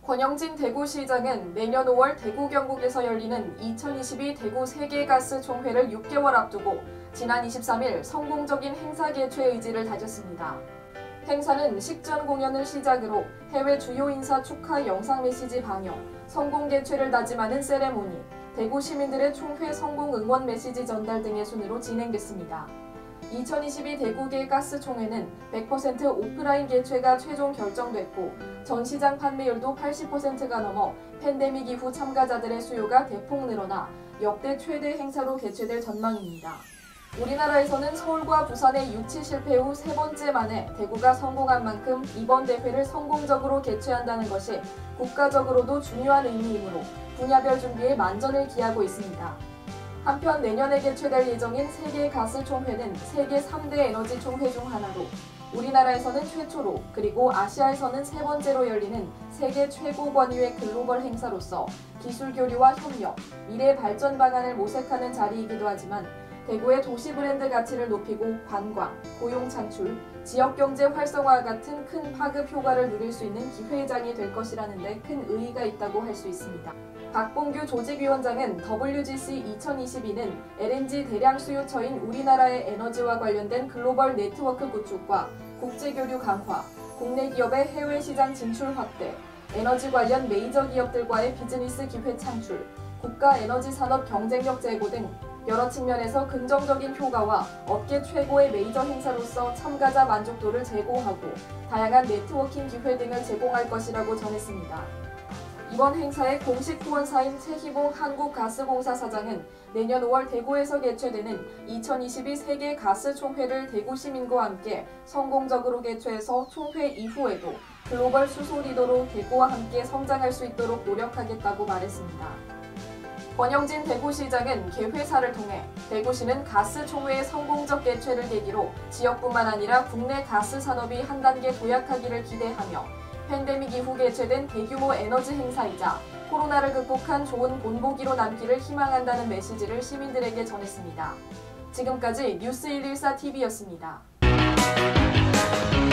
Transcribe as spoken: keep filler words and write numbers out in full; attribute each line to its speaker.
Speaker 1: 권영진 대구시장은 내년 오월 대구 경북에서 열리는 이천이십이 대구 세계가스총회를 육 개월 앞두고 지난 이십삼일 성공적인 행사 개최 의지를 다졌습니다. 행사는 식전 공연을 시작으로 해외 주요 인사 축하 영상 메시지 방영, 성공 개최를 다짐하는 세레모니, 대구 시민들의 총회 성공 응원 메시지 전달 등의 순으로 진행됐습니다. 이천이십이 대구계 가스총회는 백 퍼센트 오프라인 개최가 최종 결정됐고 전시장 판매율도 팔십 퍼센트가 넘어 팬데믹 이후 참가자들의 수요가 대폭 늘어나 역대 최대 행사로 개최될 전망입니다. 우리나라에서는 서울과 부산의 유치 실패 후 세 번째 만에 대구가 성공한 만큼 이번 대회를 성공적으로 개최한다는 것이 국가적으로도 중요한 의미이므로 분야별 준비에 만전을 기하고 있습니다. 한편 내년에 개최될 예정인 세계가스총회는 세계 삼 대 에너지 총회 중 하나로 우리나라에서는 최초로 그리고 아시아에서는 세 번째로 열리는 세계 최고 권위의 글로벌 행사로서 기술 교류와 협력, 미래 발전 방안을 모색하는 자리이기도 하지만 대구의 도시 브랜드 가치를 높이고 관광, 고용 창출, 지역경제 활성화 같은 큰 파급 효과를 누릴 수 있는 기회장이 될 것이라는 데 큰 의의가 있다고 할 수 있습니다. 박봉규 조직위원장은 더블유지씨 이천이십이는 엘엔지 대량 수요처인 우리나라의 에너지와 관련된 글로벌 네트워크 구축과 국제교류 강화, 국내 기업의 해외 시장 진출 확대, 에너지 관련 메이저 기업들과의 비즈니스 기회 창출, 국가 에너지 산업 경쟁력 제고 등 여러 측면에서 긍정적인 효과와 업계 최고의 메이저 행사로서 참가자 만족도를 제고하고 다양한 네트워킹 기회 등을 제공할 것이라고 전했습니다. 이번 행사의 공식 후원사인 최희봉 한국가스공사 사장은 내년 오월 대구에서 개최되는 이천이십이 세계가스총회를 대구 시민과 함께 성공적으로 개최해서 총회 이후에도 글로벌 수소 리더로 대구와 함께 성장할 수 있도록 노력하겠다고 말했습니다. 권영진 대구시장은 개회사를 통해 대구시는 가스총회의 성공적 개최를 계기로 지역뿐만 아니라 국내 가스 산업이 한 단계 도약하기를 기대하며 팬데믹 이후 개최된 대규모 에너지 행사이자 코로나를 극복한 좋은 본보기로 남기를 희망한다는 메시지를 시민들에게 전했습니다. 지금까지 뉴스 일일사 티비였습니다.